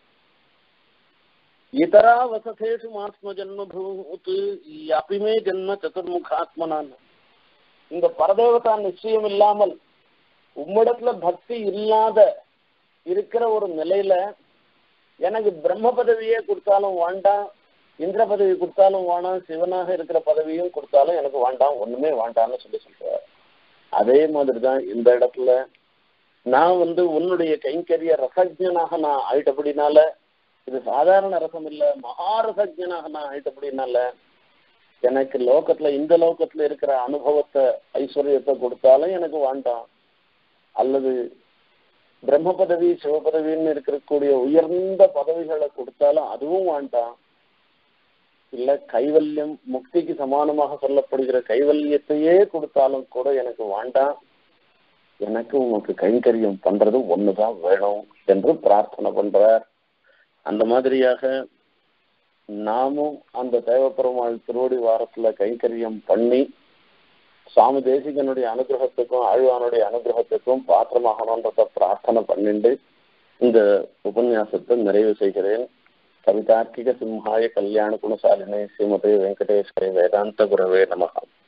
இதரா வசதேஷு மாஸ்ம ஜன்மபூத் அபிமே ஜன்ம சதுர்முகாத்மனான். இந்த பரதேவதா நிச்சயம் இல்லாமல் உம்மிடத்துல பக்தி இல்லாத இருக்கிற ஒரு நிலையில எனக்கு பிரம்ம பதவியே கொடுத்தாலும் வேண்டாம், இந்திர பதவி கொடுத்தாலும் வேண்டாம், சிவனாக இருக்கிற பதவியும் கொடுத்தாலும் எனக்கு வேண்டாம், ஒண்ணுமே வேண்டாம்னு சொல்லி சொல்றாரு. அதே மாதிரிதான் இந்த இடத்துல நான் வந்து உன்னுடைய கைங்கரிய ரசஜனாக நான் ஆயிட்டபடினால இது சாதாரண ரசம் இல்ல, மகாரசஜனாக நான் ஆயிட்டபடினால எனக்கு லோகத்துல இந்த லோகத்துல இருக்கிற அனுபவத்தை ஐஸ்வர்யத்தை கொடுத்தாலும் எனக்கு வேண்டாம், அல்லது பிரம்ம பதவி சிவபதவின்னு இருக்கக்கூடிய உயர்ந்த பதவிகளை கொடுத்தாலும் அதுவும் வேண்டாம், இல்ல கைவல்யம் முக்திக்கு சமானமாக சொல்லப்படுகிற கைவல்யத்தையே கொடுத்தாலும் கூட எனக்கு வேண்டாம், எனக்கு உனக்கு கைங்கரியம் பண்றது ஒண்ணுதான் வேணும் என்று பிரார்த்தனை பண்றார். அந்த மாதிரியாக நாமும் அந்த தேவப்பெருமாள் திருவடி வாரத்துல கைங்கரியம் பண்ணி சுவாமி தேசிகனுடைய அனுகிரகத்துக்கும் ஆழ்வானுடைய அனுகிரகத்துக்கும் பாத்திரமாகணுன்றத பிரார்த்தனை பண்ணிட்டு இந்த உபன்யாசத்தை நிறைவு செய்கிறேன். கவிதார்க்கிக சிம்ஹாய கல்யாண குணசாலினே ஸ்ரீமதே வெங்கடேஸ்வரி வேதாந்த குரவே நமஹ.